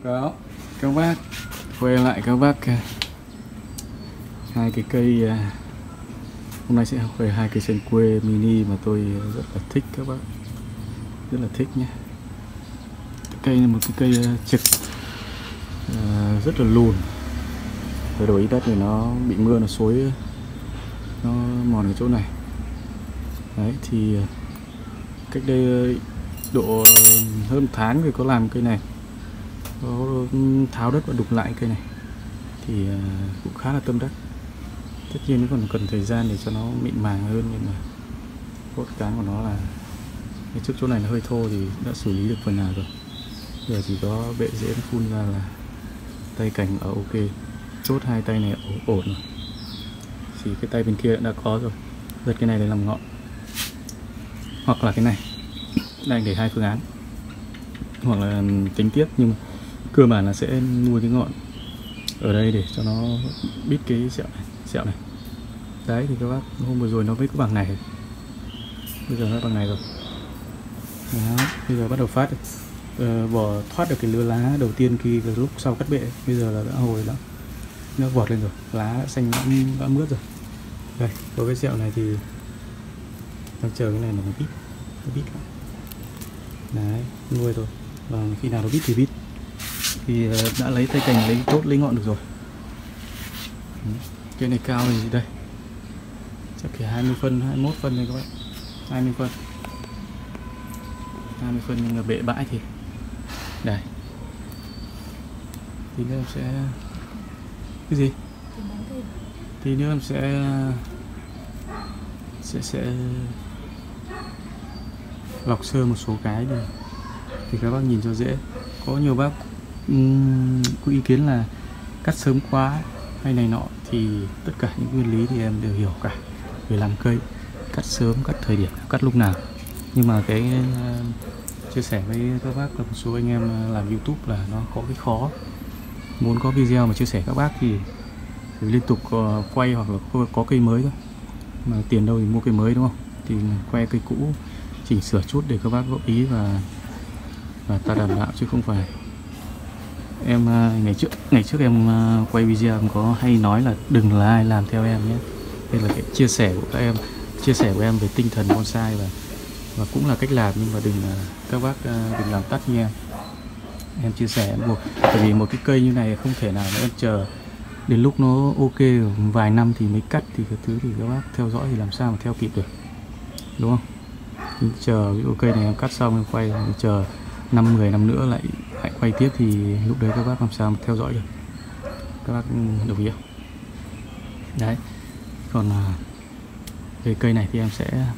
Báo các bác, quay lại các bác hai cái cây. Hôm nay sẽ quay hai cây sen quê mini mà tôi rất là thích các bác, rất là thích nhé. Cây này một cái cây trực rất là lùn, thay đổi đất thì nó bị mưa nó xối, nó mòn cái chỗ này. Đấy thì cách đây độ hơn tháng thì có làm cây này, có tháo đất và đục lại cây này thì cũng khá là tâm đắc. Tất nhiên nó còn cần thời gian để cho nó mịn màng hơn, nhưng mà cốt cán của nó là cái trước chỗ này nó hơi thô thì đã xử lý được phần nào rồi. Giờ chỉ có bệ rễ nó phun ra là tay cành ở ok, chốt hai tay này ổn rồi. Thì cái tay bên kia đã có rồi, giật cái này để làm ngọn, hoặc là cái này đang để hai phương án, hoặc là tính tiếp, nhưng cơ bản là sẽ nuôi cái ngọn ở đây để cho nó bít cái sẹo này. Đấy thì các bác hôm vừa rồi nó mới có bằng này, bây giờ nó bằng này rồi. Đó, bây giờ bắt đầu phát bỏ thoát được cái lứa lá đầu tiên khi lúc sau cắt bệ. Bây giờ là đã hồi đó, nó vọt lên rồi, lá đã xanh đã mướt rồi. Đây có cái sẹo này thì đang chờ cái này nó bít lại. Đấy, nuôi thôi, và khi nào nó bít thì bít. Thì đã lấy tay cành, lấy chốt, lấy ngọn được rồi. Cây này cao thì đây chắc phải 20 phân, 21 phân đây các bạn, 20 phân 20 phân, nhưng mà bệ bãi thì đây. Tí nữa em sẽ cái gì? Tí nữa em sẽ lọc sơ một số cái đi thì các bác nhìn cho dễ. Có nhiều bác có ý kiến là cắt sớm quá hay này nọ, thì tất cả những nguyên lý thì em đều hiểu cả. Về làm cây, cắt sớm, cắt thời điểm, cắt lúc nào. Nhưng mà cái chia sẻ với các bác là một số anh em làm YouTube là nó có cái khó. Muốn có video mà chia sẻ các bác thì liên tục quay, hoặc là có cây mới thôi, mà tiền đâu thì mua cây mới đúng không, thì quay cây cũ chỉnh sửa chút để các bác góp ý và ta đảm bảo, chứ không phải em ngày trước em quay video em có hay nói là đừng là ai làm theo em nhé. Đây là cái chia sẻ của các em, chia sẻ của em về tinh thần bonsai và cũng là cách làm, nhưng mà các bác đừng làm tắt như em chia sẻ. Bởi vì một cái cây như này không thể nào mà em chờ đến lúc nó ok vài năm thì mới cắt, thì cái thứ thì các bác theo dõi thì làm sao mà theo kịp được, đúng không? Chờ ví dụ cây này em cắt xong em quay, em chờ 5-10 năm nữa lại quay tiếp, thì lúc đấy các bác làm sao mà theo dõi được. Các bác đồng ý không? Đấy. Còn về cây này thì em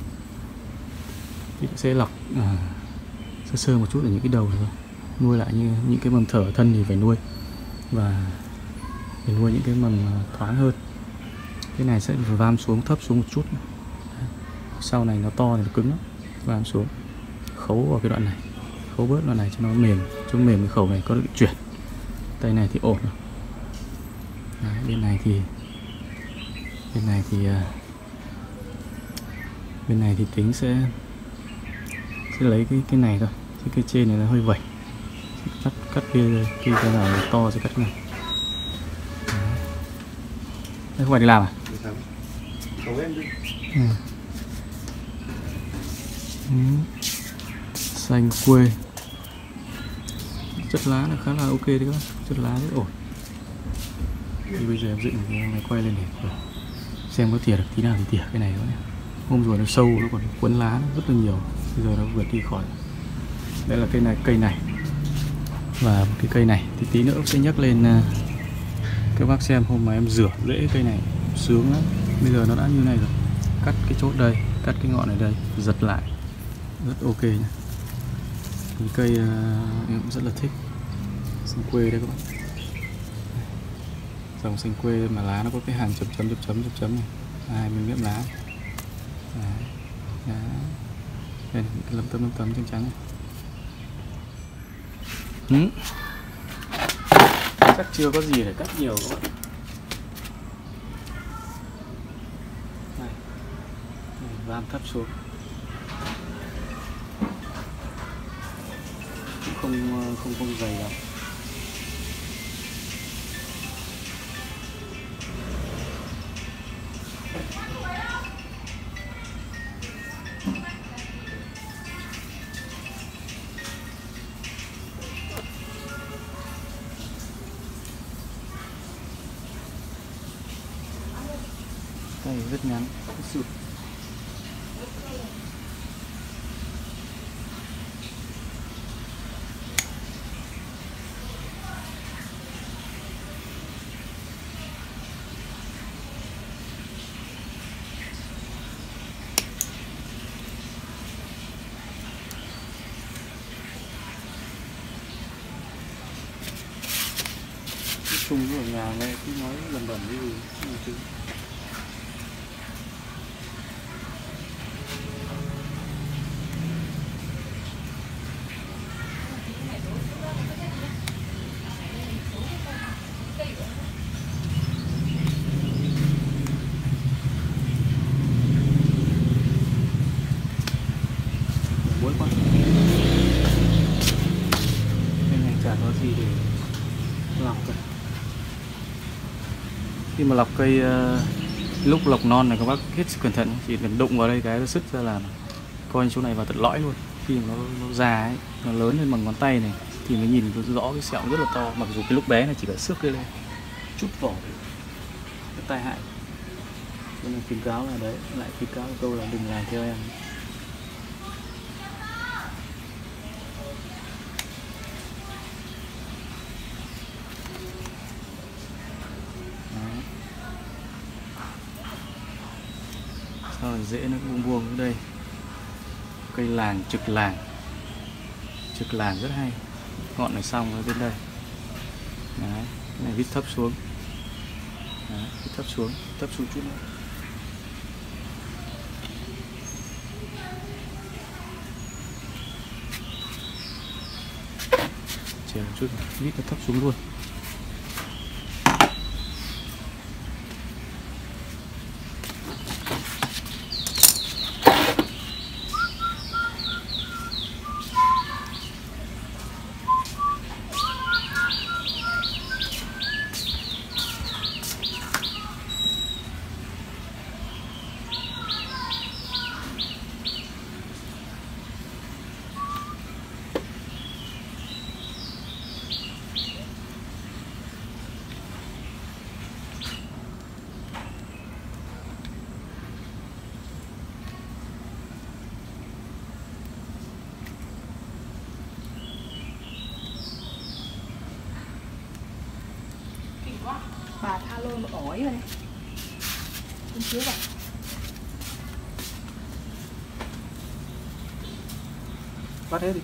sẽ lọc sơ một chút ở những cái đầu thôi, nuôi lại như những cái mầm thở ở thân thì phải nuôi, và phải nuôi những cái mầm thoáng hơn. Cái này sẽ vam xuống, thấp xuống một chút. Sau này nó to thì nó cứng lắm, vam xuống, khấu vào cái đoạn này, khấu bớt đoạn này cho nó mềm, cho mềm cái khẩu này có được chuyển. Tay này thì ổn rồi. Đấy, bên này thì tính sẽ lấy cái này thôi, cái trên này nó hơi vẩy, cắt kia cái nào to sẽ cắt cái này. Đấy, không phải đi làm à? Xanh quê, chất lá là khá là ok đấy các bác, chất lá rất ổn. Thì bây giờ em dựng này quay lên để xem có tỉa được tí nào thì tỉa cái này nữa. Hôm rồi nó sâu, nó còn quấn lá nó rất là nhiều, bây giờ nó vượt đi khỏi. Đây là cây này và cái cây này thì tí nữa sẽ nhắc lên các bác xem. Hôm mà em rửa rễ cây này sướng lắm. Bây giờ nó đã như này rồi, cắt cái chốt đây, cắt cái ngọn ở đây, giật lại rất ok nhé. Cái cây em cũng rất là thích, xanh quê đấy các bạn. Dòng xanh quê mà lá nó có cái hàng chấm này, hai bên miếng lá. Đấy. Đây là cái lấm tấm trắng này. Chắc chưa có gì để cắt nhiều các bạn. Này, vam thấp xuống, cũng không dày lắm. rất ngắn, rất sụt. Chung ở nhà nghe cứ nói lầm bầm cái gì chứ. Muối quá. Bên này chả có gì để lọc cả. Khi mà lọc cây lúc lọc non này các bác hết sức cẩn thận, chỉ cần đụng vào đây cái nó sứt ra là coi chỗ này vào tận lõi luôn. Khi mà nó già ấy, nó lớn lên bằng ngón tay này thì mới nhìn rõ cái sẹo rất là to, mặc dù cái lúc bé này chỉ cần xước cái lên chút vỏ cái tai hại. Cho nên khuyến cáo là đấy, lại khuyến cáo một câu là đừng làm theo em. Sau rồi rễ nó buông buông ở đây. Cây làng, trực làng rất hay. Ngọn này xong ở bên đây. Đấy, cái này vít thấp xuống. Đấy, vít thấp xuống chút nữa. Chèo một chút, vít nó thấp xuống luôn. Bà tha lôi một ổi rồi này. Bên trước à. Bắt hết đi.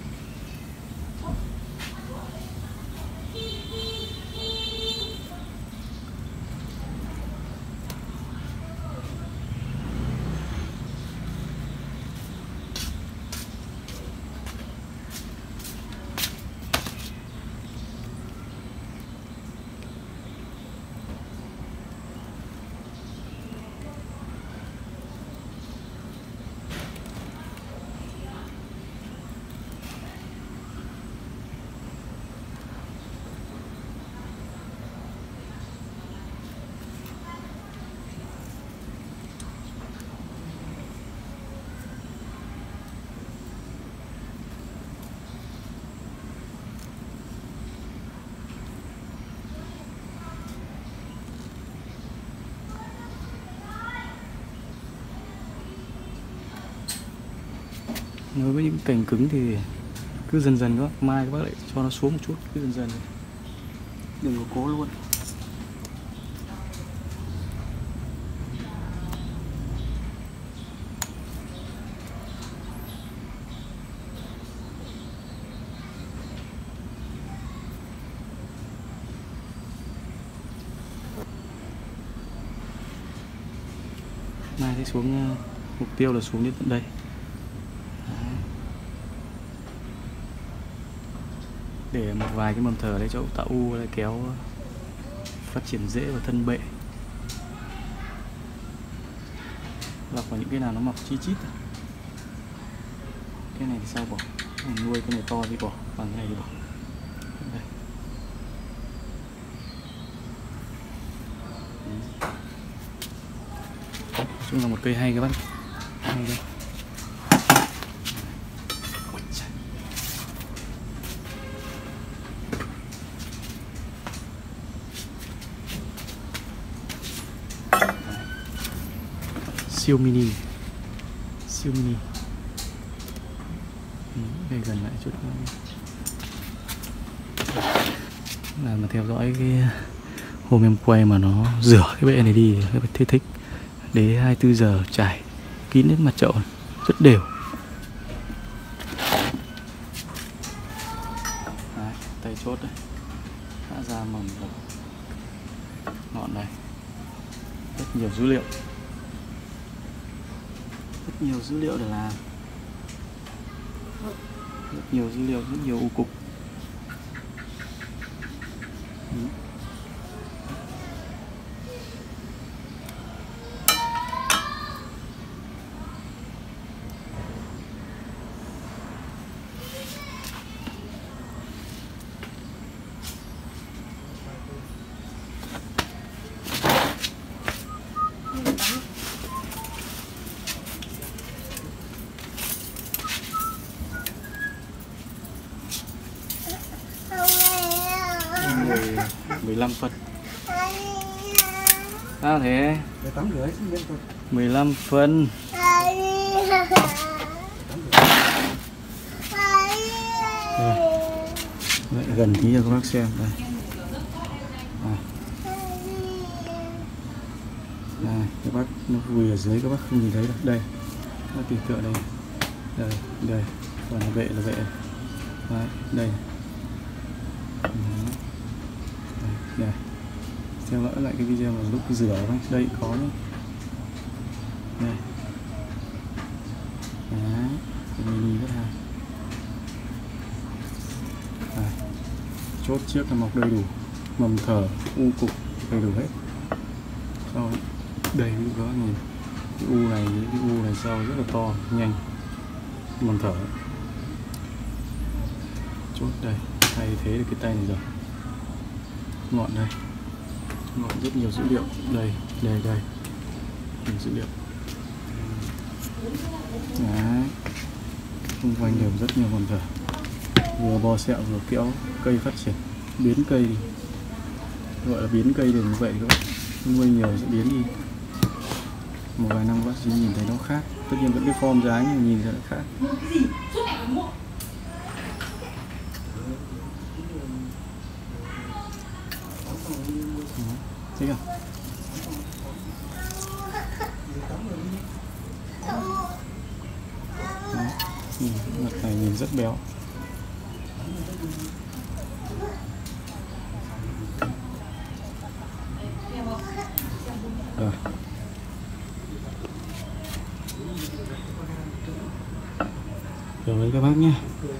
Đối với những cành cứng thì cứ dần dần các bác, mai các bác lại cho nó xuống một chút, cứ dần dần, đừng có cố luôn. Mai sẽ xuống, mục tiêu là xuống đến tận đây. Để một vài cái mầm thờ đấy cho tạo u kéo phát triển rễ và thân bệ. Lọc vào những cái nào nó mọc chi chít. Cái này thì sao bỏ, nuôi cái này to thì bỏ, còn cái này thì bỏ. Đây. Nói chung là một cây hay các bác, hay đây. siêu mini. Siêu mini. Đây gần lại chút nữa. Là mà theo dõi cái hôm em quay mà nó rửa cái bệ này đi các bạn thấy thích. Đế 24 giờ trải kín đến mặt chậu rất đều. Đấy, tay chốt đấy đã ra mầm rồi. Ngọn này rất nhiều dữ liệu, rất nhiều dữ liệu để làm, rất nhiều dữ liệu, rất nhiều u cục. Mười 15 phân. Sao thế? 15 phân. Đây, gần tí cho các bác xem đây. Các bác nó vùi ở dưới, các bác không nhìn thấy đâu. Đây, nó tỉ tựa đây. Đây, đây. Còn là vệ đấy, đây. Đây. Theo dõi lại cái video mà lúc rửa thôi. Đây có nhé. Đây. Đấy, cái mini rất hay. Đây. Chốt chiếc là mọc đầy đủ, mầm thở, u cục đầy đủ hết. Sau đây cũng có nhìn cái u này, cái u này sau rất là to, nhanh, mầm thở. Chốt đây, thay thế được cái tay này rồi. Ngọn đây, ngọn rất nhiều dữ liệu. Đây, đây, đây, nhiều dữ liệu. Đấy, xung quanh đều rất nhiều mầm thở. Vừa bò sẹo vừa kéo cây phát triển, biến cây đi, gọi là biến cây được như vậy các bạn. Nuôi nhiều sẽ biến đi. Một vài năm bác sĩ nhìn thấy nó khác, tất nhiên vẫn cái form dáng nhưng nhìn ra nó khác. Thấy không? Đấy, mặt này nhìn rất béo. Rồi. Rồi các bác nhé.